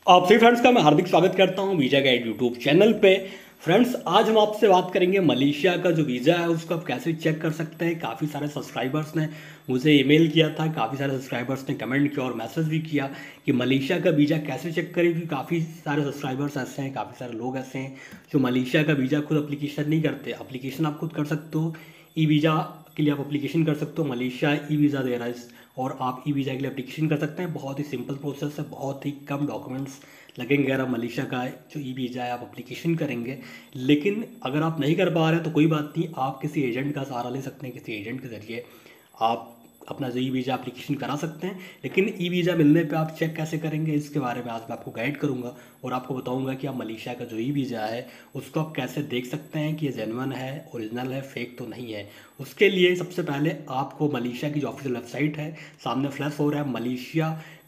आप सभी फ्रेंड्स का मैं हार्दिक स्वागत करता हूं वीज़ा गाइड यूट्यूब चैनल पे। फ्रेंड्स, आज हम आपसे बात करेंगे मलेशिया का जो वीज़ा है उसको आप कैसे चेक कर सकते हैं। काफ़ी सारे सब्सक्राइबर्स ने मुझे ईमेल किया था, काफ़ी सारे सब्सक्राइबर्स ने कमेंट किया और मैसेज भी किया कि मलेशिया का वीज़ा कैसे चेक करें, क्योंकि काफ़ी सारे सब्सक्राइबर्स ऐसे हैं, काफ़ी सारे लोग ऐसे हैं जो मलेशिया का वीज़ा खुद अप्लीकेशन नहीं करते। अप्लीकेशन आप खुद कर सकते हो, ई वीज़ा के लिए आप अप्लीकेशन कर सकते हो। मलेशिया ई वीज़ा दे रहा है और आप ई वीज़ा के लिए अप्लीकेशन कर सकते हैं। बहुत ही सिंपल प्रोसेस है, बहुत ही कम डॉक्यूमेंट्स लगेंगे। अगर आप मलेशिया का जो ई वीज़ा है आप अप्लीकेशन करेंगे, लेकिन अगर आप नहीं कर पा रहे हैं तो कोई बात नहीं, आप किसी एजेंट का सहारा ले सकते हैं। किसी एजेंट के ज़रिए आप अपना जो ई वीज़ा एप्लीकेशन करा सकते हैं। लेकिन ई वीज़ा मिलने पे आप चेक कैसे करेंगे, इसके बारे में आज मैं आपको गाइड करूंगा और आपको बताऊंगा कि आप मलेशिया का जो ई वीज़ा है उसको आप कैसे देख सकते हैं कि ये जेन्युइन है, ओरिजिनल है, फेक तो नहीं है। उसके लिए सबसे पहले आपको मलेशिया की जो ऑफिशियल वेबसाइट है, सामने फ्लैश हो रहा है मलेशिया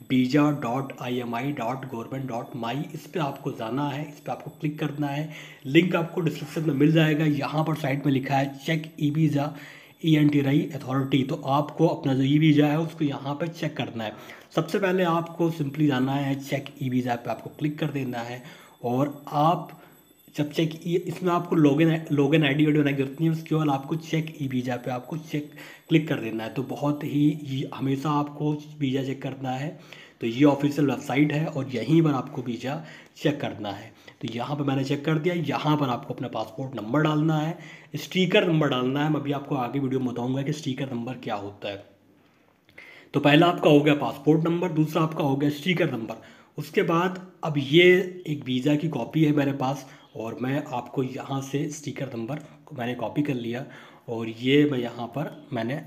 visa.imi.government.my, इस पर आपको जाना है, इस पर आपको क्लिक करना है। लिंक आपको डिस्क्रिप्शन में मिल जाएगा। यहाँ पर साइट में लिखा है check e visa ENTRI authority, तो आपको अपना जो ई वीज़ा है उसको यहाँ पर चेक करना है। सबसे पहले आपको सिंपली जाना है चेक ई वीज़ा पे, आपको क्लिक कर देना है और आप जब चेक इसमें आपको लॉगिन आईडी बनाई जरूरत नहीं है। उसके बाद आपको चेक ई वीज़ा पे आपको चेक क्लिक कर देना है। तो बहुत ही हमेशा आपको वीज़ा चेक करना है। तो ये ऑफिशियल वेबसाइट है और यहीं पर आपको वीज़ा चेक करना है। तो यहाँ पर मैंने चेक कर दिया। यहाँ पर आपको अपना पासपोर्ट नंबर डालना है, स्टिकर नंबर डालना है। मैं अभी आपको आगे वीडियो में बताऊँगा कि स्टिकर नंबर क्या होता है। तो पहला आपका हो गया पासपोर्ट नंबर, दूसरा आपका हो गया स्टिकर नंबर। उसके बाद अब ये एक वीज़ा की कॉपी है मेरे पास और मैं आपको यहाँ से स्टिकर नंबर को मैंने कॉपी कर लिया और ये मैं यहाँ पर मैंने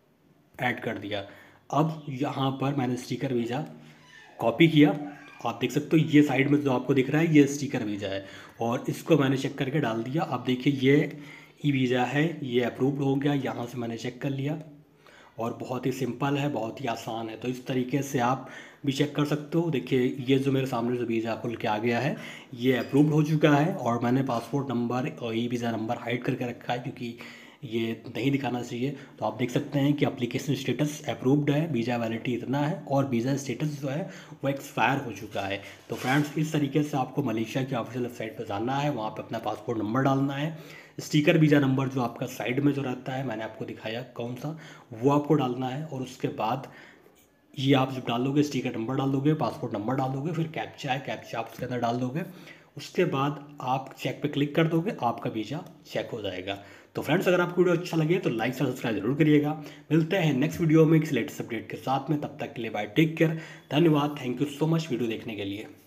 ऐड कर दिया। अब यहाँ पर मैंने स्टिकर वीज़ा कॉपी किया। आप देख सकते हो ये साइड में जो आपको दिख रहा है ये स्टिकर वीज़ा है और इसको मैंने चेक करके डाल दिया। अब देखिए ये ई वीज़ा है, ये अप्रूव्ड हो गया। यहाँ से मैंने चेक कर लिया और बहुत ही सिंपल है, बहुत ही आसान है। तो इस तरीके से आप भी चेक कर सकते हो। देखिए ये जो मेरे सामने जो वीज़ा खुल के आ गया है ये अप्रूव्ड हो चुका है और मैंने पासपोर्ट नंबर और ई वीज़ा नंबर हाइड करके रखा है क्योंकि ये नहीं दिखाना चाहिए। तो आप देख सकते हैं कि एप्लीकेशन स्टेटस अप्रूव्ड है, वीज़ा वैलिडिटी इतना है और वीज़ा स्टेटस जो है वो एक्सपायर हो चुका है। तो फ्रेंड्स, इस तरीके से आपको मलेशिया की ऑफिशियल वेबसाइट पर जाना है, वहाँ पर अपना पासपोर्ट नंबर डालना है, स्टिकर वीज़ा नंबर जो आपका साइड में जो रहता है मैंने आपको दिखाया कौन सा, वो आपको डालना है। और उसके बाद ये आप जब डालोगे स्टिकर नंबर डाल दोगे, पासपोर्ट नंबर डाल दोगे, फिर कैप्चा है, कैप्चा आप उसके अंदर डाल दोगे। उसके बाद आप चेक पे क्लिक कर दोगे, आपका वीज़ा चेक हो जाएगा। तो फ्रेंड्स, अगर आपको वीडियो अच्छा लगे तो लाइक और सब्सक्राइब जरूर करिएगा। मिलते हैं नेक्स्ट वीडियो में किसी लेटेस्ट अपडेट के साथ में, तब तक के लिए बाय, टेक केयर, धन्यवाद, thank you so much video देखने के लिए।